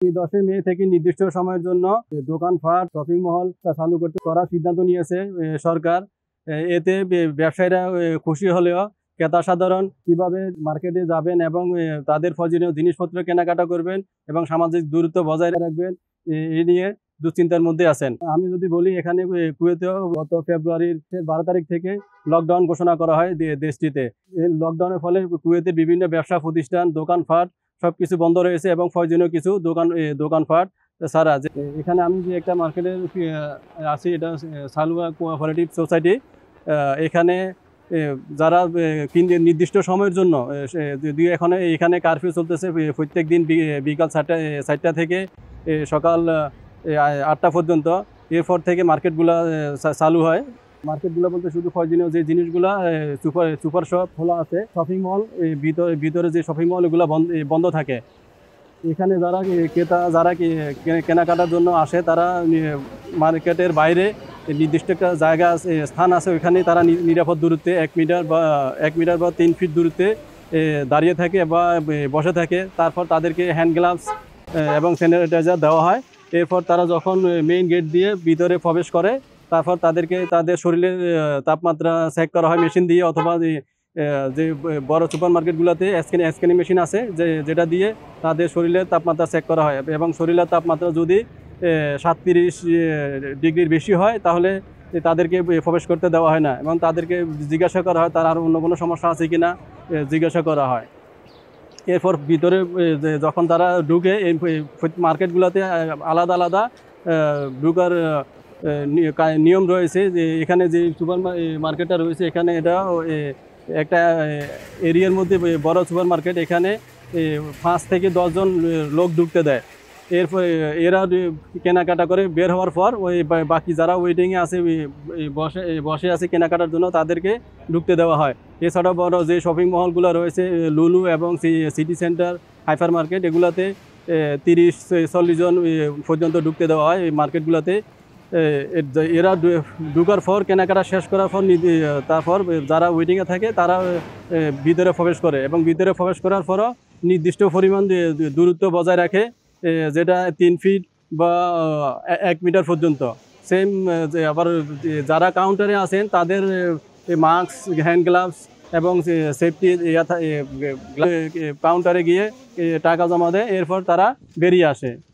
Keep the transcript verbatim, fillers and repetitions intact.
দশই মে থেকে নির্দিষ্ট সময়ের জন্য দোকানপাট শপিং মল চালু করতে করার সিদ্ধান্ত নিয়েছে সরকার। এতে ব্যবসায়ীরা খুশি হলেও ক্রেতা সাধারণ কিভাবে মার্কেটে যাবেন এবং তাদের প্রয়োজনীয় জিনিসপত্র কেনাকাটা করবেন এবং সামাজিক দূরত্ব বজায় রাখবেন এ নিয়ে দুশ্চিন্তার মধ্যে আছেন। আমি যদি বলি, এখানে কুয়েতেও গত ফেব্রুয়ারির বারো তারিখ থেকে লকডাউন ঘোষণা করা হয় দেশটিতে। এই লকডাউনের ফলে কুয়েতের বিভিন্ন ব্যবসা প্রতিষ্ঠান দোকানপাট সবকিছু বন্ধ রয়েছে এবং প্রয়োজনীয় কিছু দোকান দোকানপাট ছাড়া। এখানে আমি যে একটা মার্কেটের আছি, এটা সালুয়া কোঅপারেটিভ সোসাইটি। এখানে যারা নির্দিষ্ট সময়ের জন্য যদিও এখানে এখানে কারফিউ চলতেছে প্রত্যেক দিন বিকাল চারটা চারটা থেকে সকাল আটটা পর্যন্ত। এরপর থেকে মার্কেটগুলো চালু হয়। মার্কেটগুলো বলতে শুধু প্রয়োজনীয় যে জিনিসগুলো সুপার সুপার শপ খোলা আছে, শপিং মল ভিতরে ভিতরে যে শপিং মল এগুলো বন্ধ থাকে। এখানে যারা ক্রেতা যারা কেনাকাটার জন্য আসে, তারা মার্কেটের বাইরে নির্দিষ্ট একটা জায়গা স্থান আছে, ওইখানে তারা নিরাপদ দূরত্বে এক মিটার বা এক মিটার বা তিন ফিট দূরত্বে দাঁড়িয়ে থাকে বা বসে থাকে। তারপর তাদেরকে হ্যান্ড গ্লাভস এবং স্যানিটাইজার দেওয়া হয়। এরপর তারা যখন মেইন গেট দিয়ে ভিতরে প্রবেশ করে, তারপর তাদেরকে তাদের শরীরের তাপমাত্রা চেক করা হয় মেশিন দিয়ে, অথবা যে বড় সুপার মার্কেটগুলোতে স্ক্যানিং স্ক্যানিং মেশিন আছে যে যেটা দিয়ে তাদের শরীরের তাপমাত্রা চেক করা হয়। এবং শরীরের তাপমাত্রা যদি সাতত্রিশ ডিগ্রির বেশি হয়, তাহলে তাদেরকে প্রবেশ করতে দেওয়া হয় না এবং তাদেরকে জিজ্ঞাসা করা হয় তার আর অন্য কোনো সমস্যা আছে কি না জিজ্ঞাসা করা হয়। এরপর ভিতরে যখন তারা ঢুকে, এই মার্কেটগুলোতে আলাদা আলাদা ঢুকার নিয়ম রয়েছে। যে এখানে যে সুপার মার্কেটটা রয়েছে, এখানে এটা একটা এরিয়ার মধ্যে বড় সুপার মার্কেট। এখানে পাঁচ থেকে দশজন লোক ঢুকতে দেয়। এরপর এরা কেনাকাটা করে বের হওয়ার পর ওই বাকি যারা ওয়েটিংয়ে আছে, বসে বসে আছে কেনাকাটার জন্য, তাদেরকে ঢুকতে দেওয়া হয়। এছাড়াও বড় যে শপিং মলগুলো রয়েছে, লুলু এবং সিটি সেন্টার, হাইপার মার্কেট, এগুলাতে তিরিশ চল্লিশ জন পর্যন্ত ঢুকতে দেওয়া হয় এই মার্কেটগুলোতে। এরা ঢুকার পর কেনাকাটা শেষ করার পর তারপর যারা ওয়েটিংয়ে থাকে তারা ভিতরে প্রবেশ করে এবং ভিতরে প্রবেশ করার পরও নির্দিষ্ট পরিমাণ দূরত্ব বজায় রাখে, যেটা তিন ফিট বা এক মিটার পর্যন্ত। সেম আবার যারা কাউন্টারে আছেন তাদের মাস্ক, হ্যান্ড গ্লাভস এবং সেফটি কাউন্টারে গিয়ে টাকা জমা দেয়। এরপর তারা বেরিয়ে আসে।